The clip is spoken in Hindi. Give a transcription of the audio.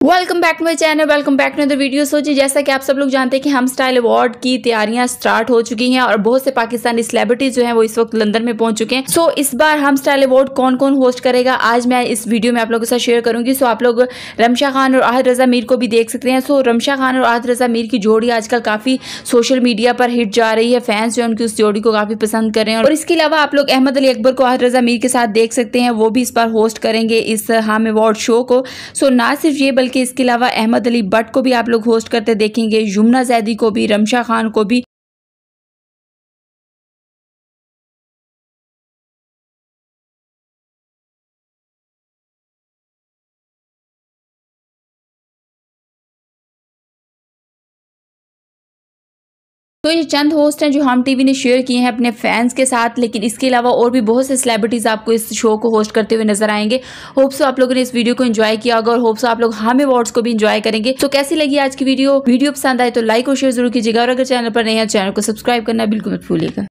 Welcome back to my channel, welcome back to other video. So जी, जैसा कि आप सब लोग जानते हैं कि हम स्टाइल अवार्ड की तैयारियां स्टार्ट हो चुकी हैं और बहुत से पाकिस्तानी सेलिब्रिटीज जो हैं वो इस वक्त लंदन में पहुंच चुके हैं। सो इस बार हम स्टाइल अवार्ड कौन कौन होस्ट करेगा आज मैं इस वीडियो में आप लोगों के साथ शेयर करूंगी। सो आप लोग रमशा खान और आहद रजा मीर को भी देख सकते हैं। सो रमशा खान और आहद रजा मीर की जोड़ी आजकल काफी सोशल मीडिया पर हिट जा रही है। फैंस जो है उनकी उस जोड़ी को काफी पसंद कर रहे हैं और इसके अलावा आप लोग अहमद अली अकबर को आहद रजा मीर के साथ देख सकते हैं, वो भी इस बार होस्ट करेंगे इस हम अवार्ड शो को। सो ना सिर्फ ये बल्कि इसके अलावा अहमद अली भट्ट को भी आप लोग होस्ट करते देखेंगे, यमुना जैदी को भी, रमशा खान को भी। तो ये चंद होस्ट हैं जो हम टीवी ने शेयर किए हैं अपने फैंस के साथ, लेकिन इसके अलावा और भी बहुत से सेलिब्रिटीज आपको इस शो को होस्ट करते हुए नजर आएंगे। होप सो आप लोगों ने इस वीडियो को एंजॉय किया होगा और होप सो आप लोग हम अवार्ड्स को भी एंजॉय करेंगे। तो कैसी लगी आज की वीडियो पसंद आए तो लाइक और शेयर जरूर कीजिएगा और अगर चैनल पर नए हैं चैनल को सब्सक्राइब करना बिल्कुल मत भूलिएगा।